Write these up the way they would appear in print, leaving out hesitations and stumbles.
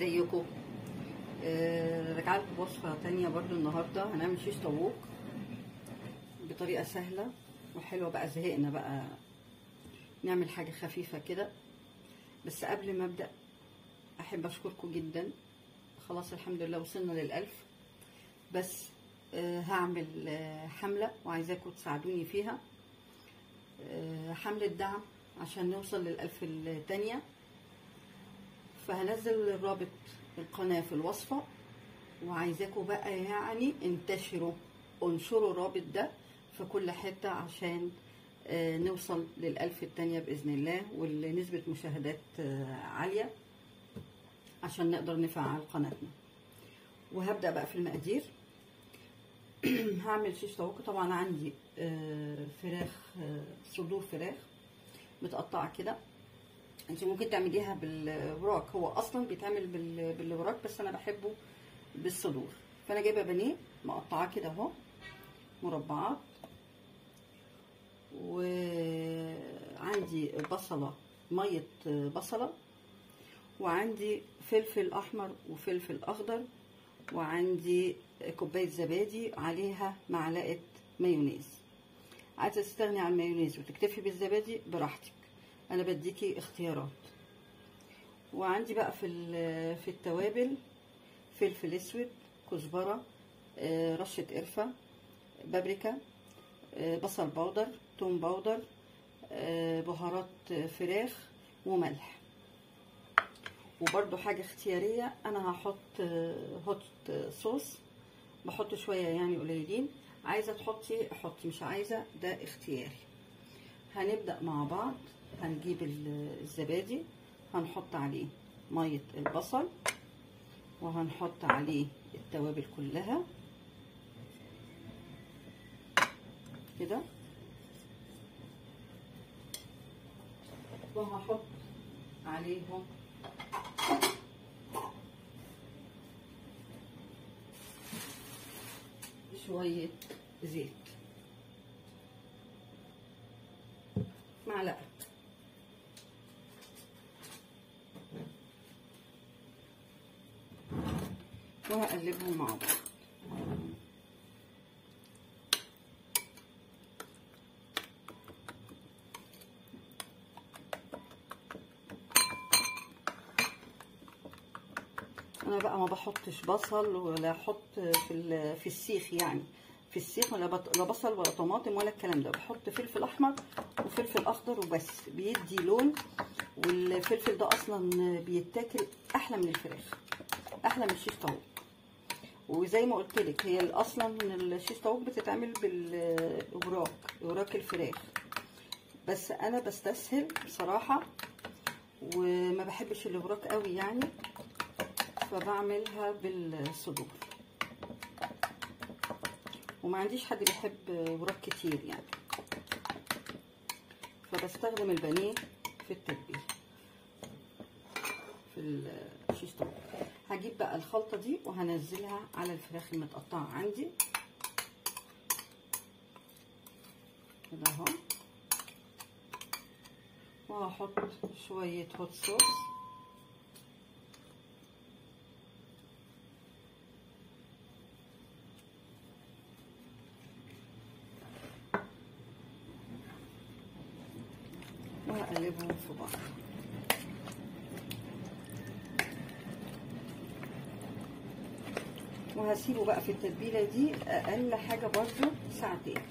ازيكم؟ راجعه لكم بوصفه تانية برضو. النهارده هنعمل شيش طاووق بطريقه سهله وحلوه. بقى زهقنا بقى نعمل حاجه خفيفه كده. بس قبل ما ابدا احب اشكركم جدا. خلاص الحمد لله وصلنا لل1000. بس هعمل حمله وعايزاكم تساعدوني فيها، حمله دعم عشان نوصل لل1000 التانية. فهنزل رابط القناة في الوصفة، وعايزاكم بقى يعني انشروا الرابط ده في كل حتة عشان نوصل لل1000 التانية بإذن الله، ولنسبة مشاهدات عالية عشان نقدر نفعل قناتنا. وهبدأ بقى في المقادير. هعمل شيش طاووق. طبعا عندي فراخ، صدور فراخ متقطعة كده. انت ممكن تعمليها بالوراك، هو اصلا بيتعمل بالوراك بس انا بحبه بالصدور. فانا جايبه بانيه مقطعاه كده اهو مربعات، وعندي بصله، ميه بصله، وعندي فلفل احمر وفلفل اخضر، وعندي كوبايه زبادي عليها معلقه مايونيز. عايزه تستغني عن المايونيز وتكتفي بالزبادي براحتك، انا بديكي اختيارات. وعندي بقى في التوابل فلفل اسود، كزبره، رشه قرفه، بابريكا، بصل بودر، توم بودر، بهارات فراخ، وملح. وبرده حاجه اختياريه، انا هحط هوت صوص، بحط شويه يعني قليلين. عايزه تحطي حطي، مش عايزه ده اختياري. هنبدأ مع بعض. هنجيب الزبادي، هنحط عليه مية البصل، وهنحط عليه التوابل كلها كده، وهحط عليهم شوية زيت، معلقة، وهقلبهم مع بعض. انا بقى ما بحطش بصل ولا احط في السيخ، يعني في السيخ لا بصل ولا طماطم ولا الكلام ده. بحط فلفل احمر وفلفل اخضر وبس، بيدي لون. والفلفل ده اصلا بيتاكل احلى من الفراخ، احلى من الشيش طاووق. وزي ما قلت لك، هي اصلا الشيش طاووق بتتعمل وراك الفراخ، بس انا بستسهل بصراحه وما بحبش الوراك قوي يعني، فبعملها بالصدور. وما عنديش حد بيحب وراك كتير يعني، فبستخدم البانيه في التتبيل في الشيش طاووق. هجيب بقى الخلطه دي وهنزلها على الفراخ المتقطعه عندي كده اهو، وهحط شويه هوت صوص، وهقلبهم في بعض. وهسيبه بقى في التتبيله دي اقل حاجه برضو ساعتين.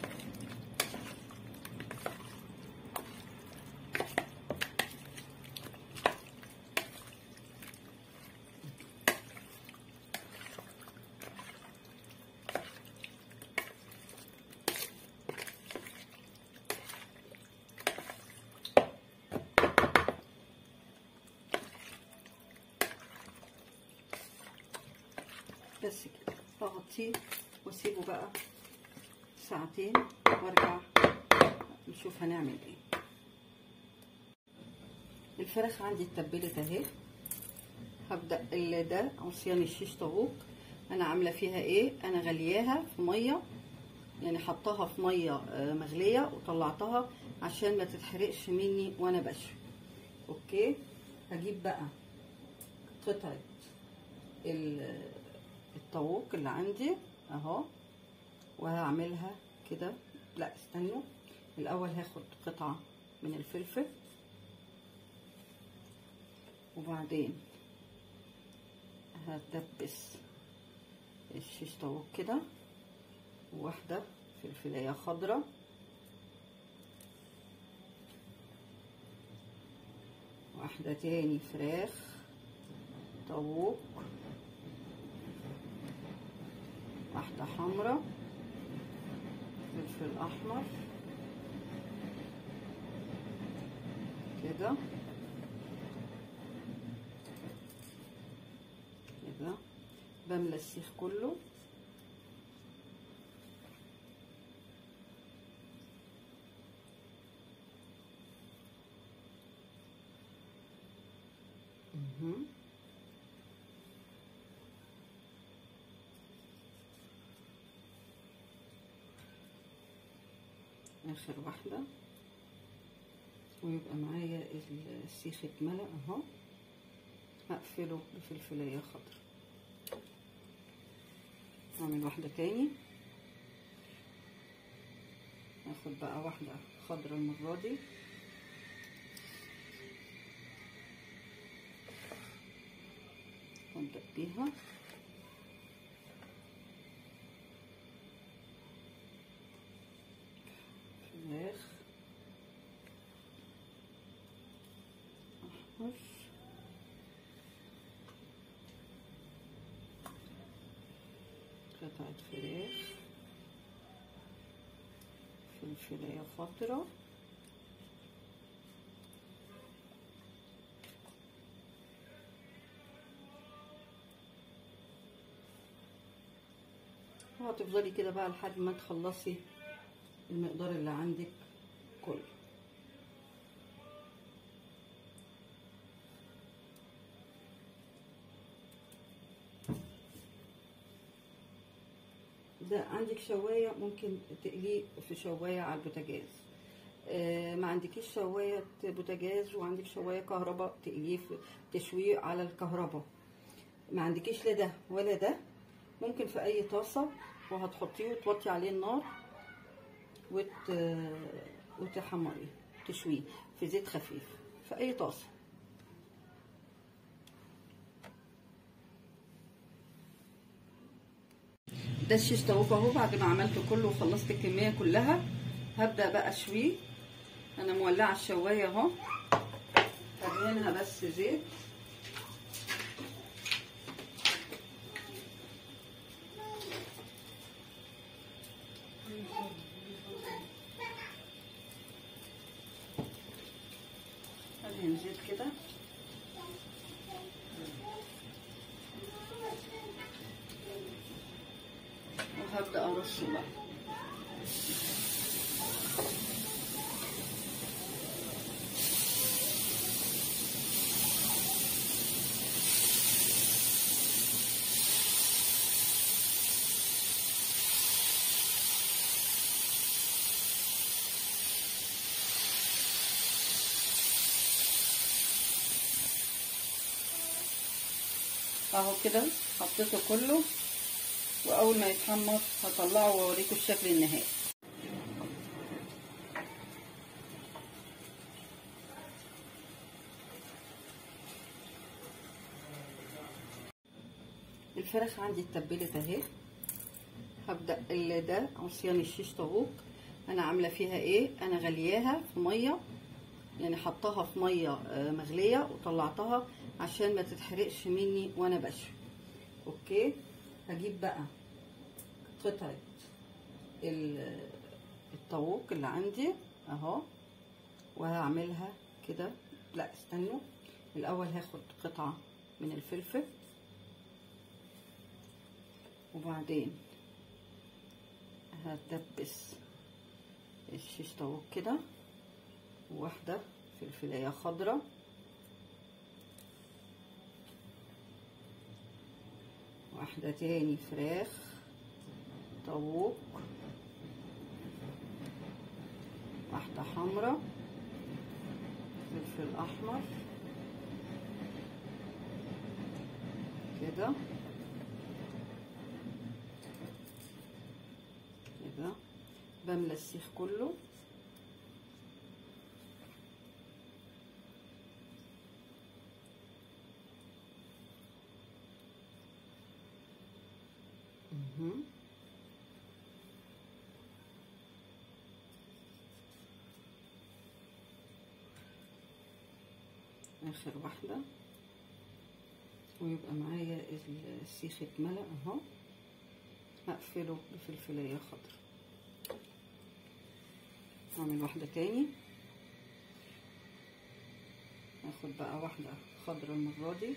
بس كده، اغطيه واسيبه بقى ساعتين وارجع نشوف هنعمل ايه. الفراخ عندي اتبلت اهي. هبدا ده عصيان الشيش طاووق. انا عامله فيها ايه؟ انا غلياها في ميه، يعني حطاها في ميه مغليه وطلعتها عشان ما تتحرقش مني وانا بشوي. اوكي، هجيب بقى قطعه الطاووق اللي عندي اهو، وهعملها كده. لا استنوا، الاول هاخد قطعة من الفلفل، وبعدين هدبس الشيش طاووق كده، وواحدة فلفلاية خضراء، واحدة تاني فراخ طاووق، واحدة حمرا، فلفل احمر كده كده. بملى السيخ كله. اخر واحدة، ويبقى معايا السيخ اتملى اهو. هقفله بفلفلاية خضراء. اعمل واحدة تاني، هاخد بقى واحدة خضراء المرة دي، هبدأ بيها. فراخ احمر، قطعة فراخ، فلفلاية خضراء، وهتفضلي كده بقى لحد ما تخلصي المقدار اللي عندك كله. ده عندك شوايه ممكن تقليه في شوايه على البوتاجاز. ما عندكيش شوايه بوتاجاز وعندك شوايه كهرباء، تقليه في تشويه على الكهرباء. ما عندكيش لا ده ولا ده، ممكن في اي طاسه وهتحطيه وتوطي عليه النار وتحمريه، تشويه في زيت خفيف في اي طاسه. ده الشيش طاووق اهو. بعد ما عملته كله وخلصت الكميه كلها، هبدا بقى اشويه. انا مولعه الشوايه اهو، هدهنها بس زيت. هدهن زيت كده، وهبدا ارصه بقى. اهو كده حطيته كله، واول ما يتحمر هطلعه واوريكم الشكل النهائي. الفراخ عندي اتبلت اهي. هبدا ده عصيان الشيش طاووق، انا عامله فيها ايه؟ انا غلياها في ميه، يعني حطاها في ميه مغليه وطلعتها عشان ما تتحرقش مني وانا بشوي. اوكي، هجيب بقى قطعه الطاووق اللي عندي اهو، وهعملها كده. لا استنوا، الاول هاخد قطعه من الفلفل، وبعدين هدبس الشيش طاووق كده، وواحده فلفلايه خضراء، واحده تاني فراخ طاووق، واحده حمرا، فلفل احمر كده كده بملى السيخ كله. اخر واحده ويبقى معايا السيخ اتملى اهو. هقفله بفلفلايه خضراء. اعمل واحده تاني. هاخد بقى واحده خضراء المره دي.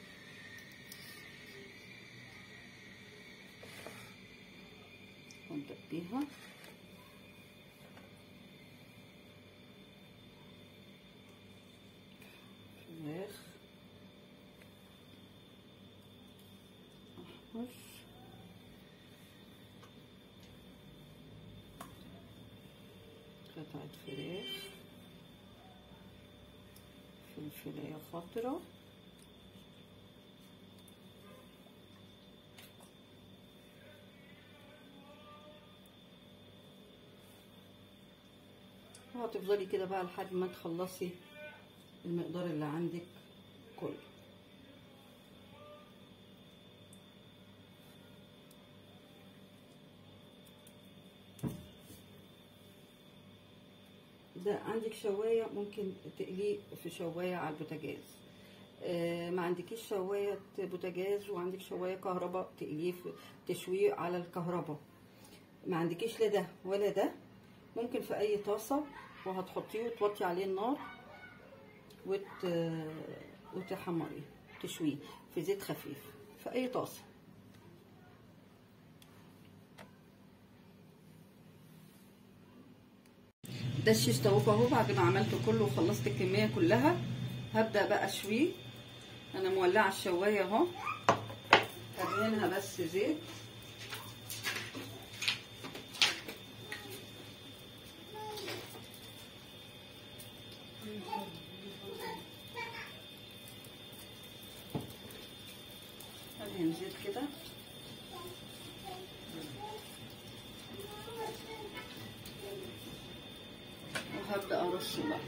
وابدأ بيها. فراخ احمر، قطعة فراخ، فلفلاية خضراء، وهتفضلي كده بقى لحد ما تخلصي المقدار اللي عندك كله. ده عندك شوايه ممكن تقليه في شوايه على البوتاجاز. ما عندكيش شوايه بوتاجاز وعندك شوايه كهرباء تقليه تشويه على الكهرباء. ما عندكيش لا ده ولا ده، ممكن في اي طاسه وهتحطيه وتوطي عليه النار وتحمريه تشويه في زيت خفيف في اي طاسه. ده الشيش طاووق اهو. بعد ما عملته كله وخلصت الكميه كلها هبدا بقى اشويه. انا مولعه الشوايه اهو، هدهنها بس زيت. هدهن زيت كده وهبدا ارصه بقى.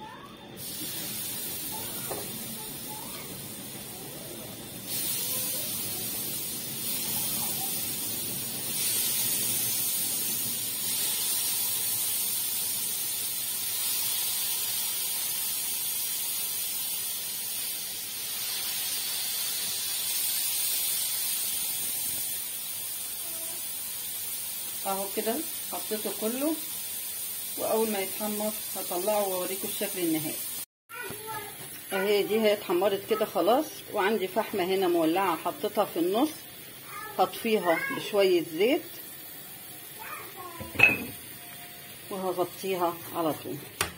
اهو كده حطيته كله، واول ما يتحمر هطلعه واوريكم الشكل النهائي. اهي دي هي اتحمرت كده خلاص، وعندي فحمه هنا مولعه حطيتها في النص، هطفيها بشويه زيت وهغطيها على طول.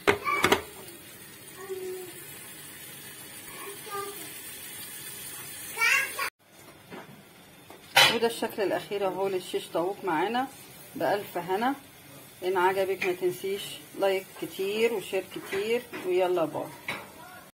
وده الشكل الاخير اهو للشيش طاووق معانا. بألف هنا. ان عجبك ما تنسيش لايك كتير وشير كتير، ويلا باي.